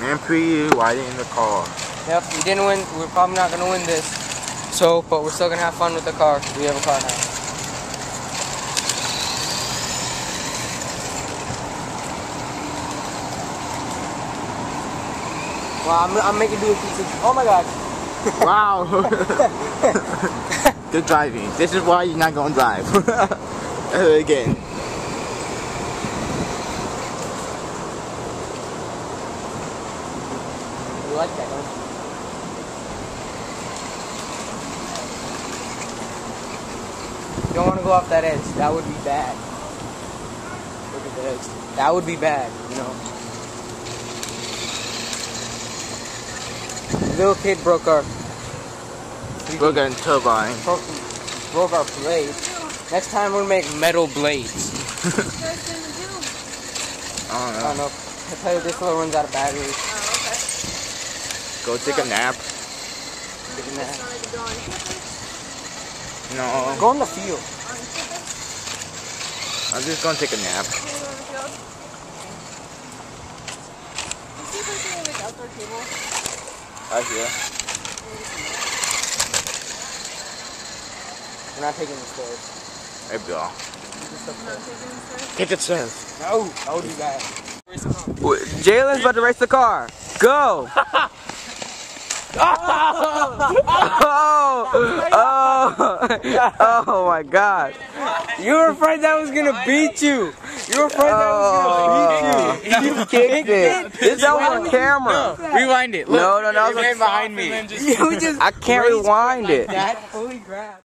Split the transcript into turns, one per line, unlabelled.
And preview why in the car.
Yep, we didn't win. We're probably not gonna win this. So, but we're still gonna have fun with the car. We have a car now. Well, I'm making do a piece of. Oh my god.
Wow. Good driving. This is why you're not gonna drive. Again.
You like that, don't you? You don't want to go off that edge. That would be bad. Look at the edge. That would be bad, you know. Little kid broke our
turbine.
Broke our blades. Next time we'll make metal blades.
I
I don't know. I tell you, this little runs out of battery.
Go take a nap.
Take a nap.
No.
Go in the field.
I'm just gonna take a nap. Out here.
We're not taking the stairs.
There we go. Take the stairs.
No, that would be bad.
Jalen's about to race the car. Go! Oh my god.
You were afraid that was gonna beat you. You were afraid that was gonna beat you.
You kicked it. This is on camera.
Rewind it. Look,
No, that was
behind me.
I can't rewind it.
That holy crap.